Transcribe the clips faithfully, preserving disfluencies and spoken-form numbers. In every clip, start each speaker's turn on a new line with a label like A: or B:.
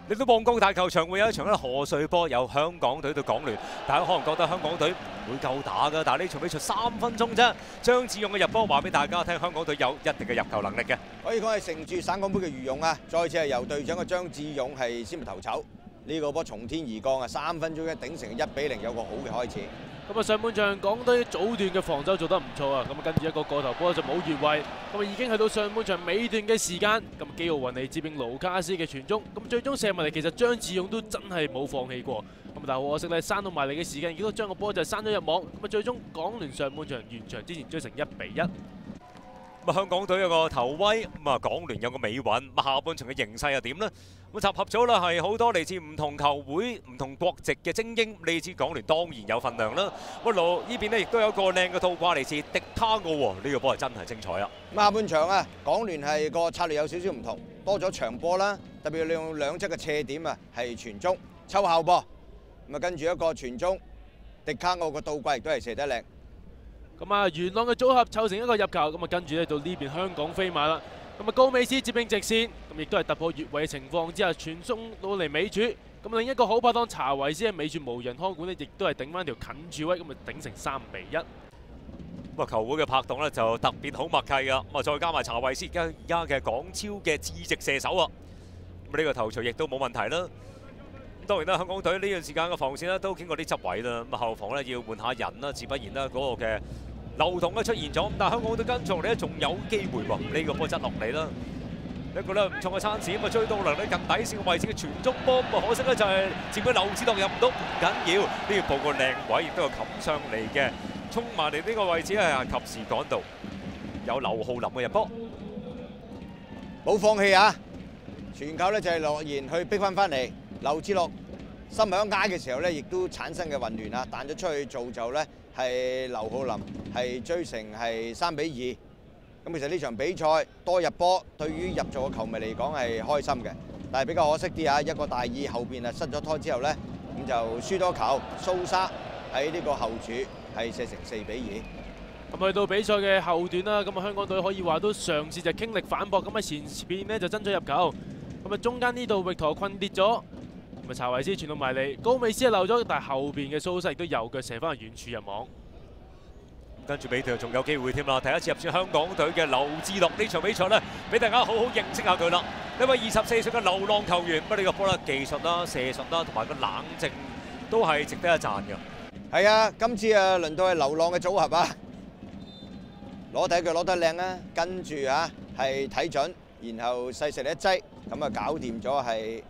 A: 嚟到旺角大球場會有一場咧賀歲波，由香港隊對港聯。大家可能覺得香港隊唔會夠打㗎，但係呢場比賽三分鐘啫，張志勇嘅入波話俾大家聽，香港隊有一定嘅入球能力嘅。
B: 可以講係乘住省港杯嘅餘勇啊！再次係由隊長嘅張志勇係先頭籌，呢個波從天而降啊！三分鐘一頂成一比零，有個好嘅開始。
C: 咁啊，上半場港隊早段嘅防守做得唔錯啊！咁啊，跟住一個過頭波就冇越位，咁啊已經去到上半場尾段嘅時間，咁基奧雲尼接應盧卡斯嘅傳中，咁最終射埋嚟，其實張志勇都真係冇放棄過，咁但係好可惜咧，閂到埋嚟嘅時間，亦都將個波就閂咗入網，咁啊最終港聯上半場完場之前追成一比一。
A: 咁啊，香港隊有個頭威，咁啊港聯有個尾韻，咁下半場嘅形勢又點呢？咁集合咗啦，係好多嚟自唔同球會、唔同國籍嘅精英。呢支港聯當然有份量啦。咁路呢邊呢亦都有個靚嘅倒掛嚟自迪卡奧喎，呢個波係真係精彩啊！
B: 下半場啊，港聯係個策略有少少唔同，多咗長波啦，特別利用兩側嘅斜點啊，係傳中抽後波，咁啊跟住一個傳中，迪卡奧個倒掛亦都係射得靚。
C: 咁啊，元朗嘅組合湊成一個入球，咁啊跟住咧到呢邊香港飛馬啦。咁啊高美斯接應直線，咁亦都係突破越位嘅情況之下傳送到嚟美柱。咁另一個好拍檔查維斯喺美柱無人看管咧，亦都係頂翻條近柱位，咁啊頂成三比一。
A: 咁啊球會嘅拍檔咧就特別好默契㗎，咁啊再加埋查維斯而家而家嘅港超嘅智直射手啊，咁呢個頭槌亦都冇問題啦。當然啦，香港隊呢段時間嘅防線咧都經過啲執位啦，咁後防咧要換下人啦，自不然啦嗰個嘅漏洞咧出現咗，咁但係香港隊跟住落嚟咧仲有機會喎，呢個波質落嚟啦，一個咧唔錯嘅餐士，咁啊追到嚟咧近底線嘅位置嘅傳中波，咁啊可惜咧就係接俾劉子樂入唔到，唔緊要，呢個報個靚位，亦都有冚上嚟嘅，衝埋嚟呢個位置係及時趕到，有劉浩林嘅入波，
B: 冇放棄啊！全靠咧就係樂賢去逼翻翻嚟。劉志樂心響挨嘅時候咧，亦都產生嘅混亂啊，彈咗出去造就咧係劉浩林係追成係三比二。咁其實呢場比賽多入波，對於入座嘅球迷嚟講係開心嘅，但係比較可惜啲啊，一個大意後邊啊失咗拖之後咧，咁就輸多球。蘇沙喺呢個後柱係射成四比二。
C: 咁去到比賽嘅後段啦，咁啊香港隊可以話都嘗試就傾力反駁，咁喺前邊呢就爭取入球，咁啊中間呢度域陀困跌咗。咁啊，查維斯傳到埋嚟，高美斯係漏咗，但係後邊嘅蘇西亦都右腳射翻去遠處入網。
A: 跟住尾段仲有機會添啦！第一次入選香港隊嘅劉志樂呢場比賽咧，俾大家好好認識下佢啦。呢位二十四歲嘅流浪球員，乜呢個波啦技術啦、射術啦，同埋個冷靜都係值得一讚嘅。
B: 係啊，今次啊輪到係流浪嘅組合啊，攞第一腳攞得靚啊，跟住啊係睇準，然後細細力一擠，咁啊搞掂咗係。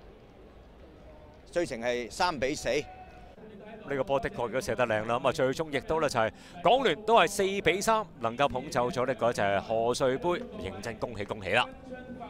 B: 追成係三比四，呢
A: 個波的確亦都射得靚啦。咁啊，最終亦都咧就係港聯都係四比三能夠捧走咗呢個就係賀歲杯，認真恭喜恭喜啦！